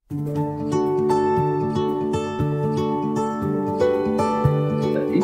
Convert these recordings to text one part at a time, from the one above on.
Jadi,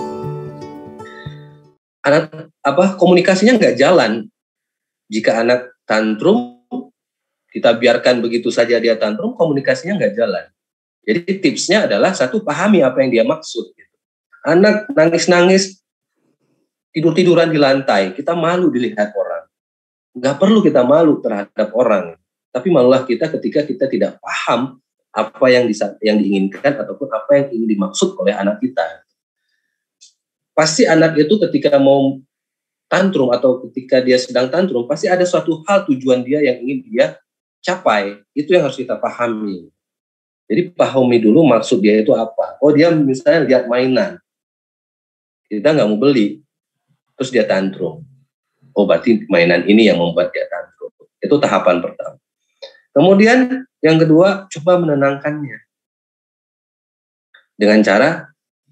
komunikasinya nggak jalan. Jika anak tantrum, kita biarkan begitu saja dia tantrum, komunikasinya nggak jalan. Jadi tipsnya adalah satu, pahami apa yang dia maksud. Anak nangis-nangis, tidur-tiduran di lantai, kita malu dilihat orang. Nggak perlu kita malu terhadap orang, tapi malulah kita ketika kita tidak paham apa yang diinginkan ataupun apa yang ingin dimaksud oleh anak kita. Pasti anak itu ketika mau tantrum atau ketika dia sedang tantrum, pasti ada suatu hal tujuan dia yang ingin dia capai. Itu yang harus kita pahami. Jadi pahami dulu maksud dia itu apa. Oh, dia misalnya lihat mainan, kita nggak mau beli, terus dia tantrum. Oh, berarti mainan ini yang membuat dia tantrum. Itu tahapan pertama. Kemudian yang kedua, coba menenangkannya dengan cara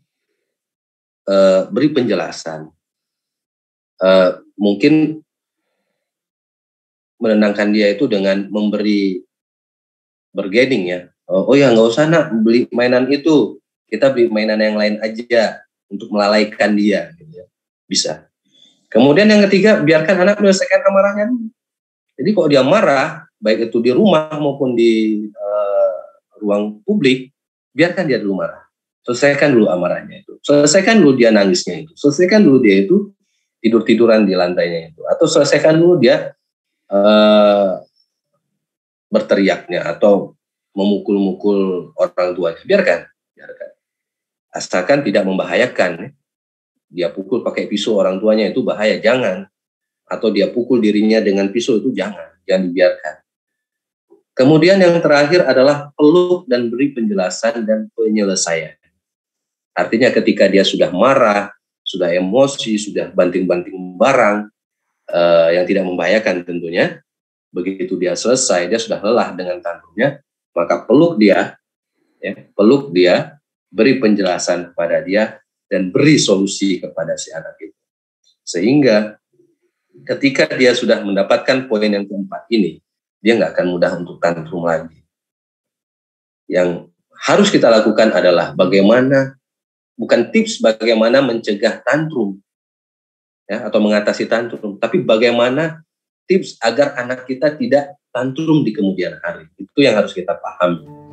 beri penjelasan. Mungkin menenangkan dia itu dengan memberi bargaining ya. Oh ya, nggak usah nak beli mainan itu, kita beli mainan yang lain aja untuk melalaikan dia. Gitu ya. Bisa. Kemudian yang ketiga, biarkan anak menyelesaikan amarahnya. Jadi kalau dia marah, baik itu di rumah maupun di ruang publik, biarkan dia dulu marah. Selesaikan dulu amarahnya itu. Selesaikan dulu dia nangisnya itu. Selesaikan dulu dia itu tidur-tiduran di lantainya itu. Atau selesaikan dulu dia berteriaknya atau memukul-mukul orang tuanya. Biarkan. Asalkan tidak membahayakan. Dia pukul pakai pisau orang tuanya itu bahaya. Jangan. Atau dia pukul dirinya dengan pisau itu jangan dibiarkan. Kemudian yang terakhir adalah peluk dan beri penjelasan dan penyelesaian. Artinya ketika dia sudah marah, sudah emosi, sudah banting-banting barang yang tidak membahayakan tentunya, begitu dia selesai, dia sudah lelah dengan tantrumnya, maka peluk dia, beri penjelasan kepada dia, dan beri solusi kepada si anak itu. Sehingga ketika dia sudah mendapatkan poin yang keempat ini, dia nggak akan mudah untuk tantrum lagi. Yang harus kita lakukan adalah bukan tips bagaimana mencegah tantrum ya, atau mengatasi tantrum, tapi bagaimana tips agar anak kita tidak tantrum di kemudian hari. Itu yang harus kita pahami.